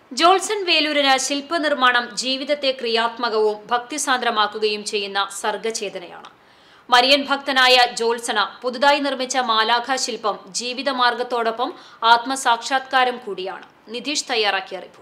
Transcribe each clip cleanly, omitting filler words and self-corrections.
ജോൾസൺ വേലൂരിന് ശില്പനിർമ്മാണം ജീവിതത്തെ ക്രിയാത്മകവും ഭക്തിസാന്ദ്രമാക്കുകയും ചെയ്യുന്ന സർഗചേതനയാണ്. മരിയൻ ഭക്തനായ ജോൾസണ് പുതുതായി നിർമ്മിച്ച മാലാഖ ശില്പം ജീവിതമാർഗത്തോടൊപ്പം ആത്മസാക്ഷാത്കാരം കൂടിയാണ്. നിതീഷ് തയ്യാറാക്കിയ റിപ്പോർട്ട്.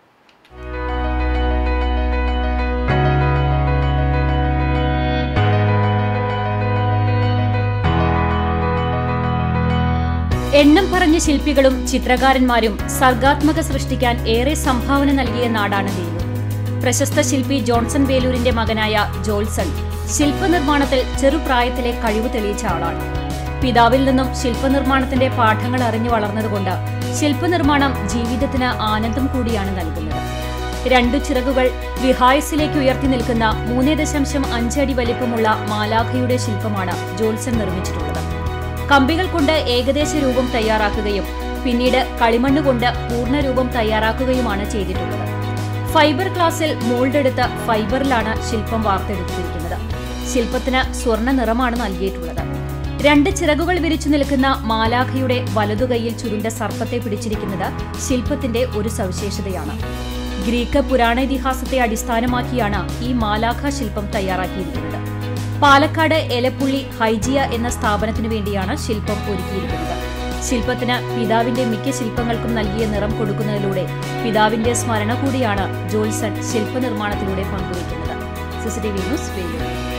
എണ്ണം പറഞ്ഞ ശില്പികളും ചിത്രകാരന്മാരും സർഗാത്മക സൃഷ്ടിക്കാൻ ഏറെ സംഭാവന നൽകിയ നാടാണ് വേലൂർ. പ്രശസ്ത ശില്പി ജോൺസൺ വേലൂരിന്റെ മകനായ ജോൾസൺ ശില്പനിർമ്മാണത്തിൽ ചെറുപ്രായത്തിലെ കഴിവ് തെളിയിച്ച ആളാണ്. പിതാവിൽ നിന്നും ശില്പനിർമ്മാണത്തിന്റെ പാഠങ്ങൾ അറിഞ്ഞു വളർന്നതുകൊണ്ട് ശില്പനിർമ്മാണം ജീവിതത്തിന് ആനന്ദം കൂടിയാണ് നൽകുന്നത്. 2 ചിറകുകൾ വിഹായസിലേക്ക് ഉയർത്തി നിൽക്കുന്ന 3.5 അടി വലിപ്പമുള്ള മാലാഖയുടെ ശില്പമാണ് ജോൾസൺ നിർമ്മിച്ചിട്ടുള്ളത്. കമ്പികൾ കൊണ്ട് ഏകദേശ രൂപം തയ്യാറാക്കുകയും പിന്നീട് കളിമണ്ണ് കൊണ്ട് പൂർണ്ണരൂപം തയ്യാറാക്കുകയുമാണ് ചെയ്തിട്ടുള്ളത്. ഫൈബർ ഗ്ലാസിൽ മോൾഡ് എടുത്ത ഫൈബറിലാണ് ശില്പം വാർത്തെടുത്തിരിക്കുന്നത്. ശില്പത്തിന് സ്വർണ്ണ നിറമാണ് നൽകിയിട്ടുള്ളത്. 2 ചിറകുകൾ വിരിച്ചു നിൽക്കുന്ന മാലാഖയുടെ വലതുകൈയിൽ ചുരുണ്ട സർപ്പത്തെ പിടിച്ചിരിക്കുന്നത് ശില്പത്തിന്റെ ഒരു സവിശേഷതയാണ്. ഗ്രീക്ക് പുരാണേതിഹാസത്തെ അടിസ്ഥാനമാക്കിയാണ് ഈ മാലാഖ ശില്പം തയ്യാറാക്കിയിരിക്കുന്നത്. പാലക്കാട് എലപ്പുള്ളി ഹൈജിയ എന്ന സ്ഥാപനത്തിനു വേണ്ടിയാണ് ശില്പം ഒരുക്കിയിരിക്കുന്നത്. ശില്പത്തിന് പിതാവിന്റെ മിക്ക ശില്പങ്ങൾക്കും നൽകിയ നിറം കൊടുക്കുന്നതിലൂടെ പിതാവിന്റെ സ്മരണ കൂടിയാണ് ജോൾസൺ ശില്പനിർമ്മാണത്തിലൂടെ പങ്കുവയ്ക്കുന്നത്. CCTV news Velur.